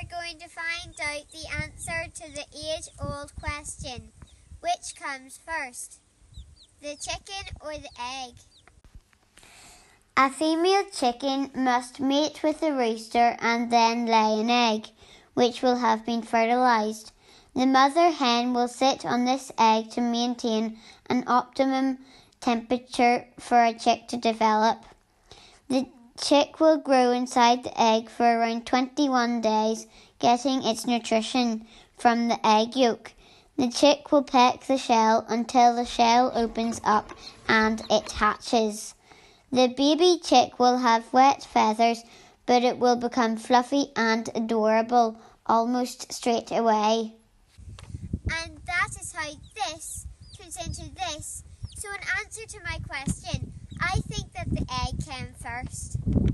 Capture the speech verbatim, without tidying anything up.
going to find out the answer to the age-old question. Which comes first, the chicken or the egg? A female chicken must mate with the rooster and then lay an egg, which will have been fertilised. The mother hen will sit on this egg to maintain an optimum temperature for a chick to develop. The chick will grow inside the egg for around twenty-one days, getting its nutrition from the egg yolk. The chick will peck the shell until the shell opens up and it hatches. The baby chick will have wet feathers, but it will become fluffy and adorable almost straight away. And that is how this turns into this. So in answer to my question, I think that the egg came first.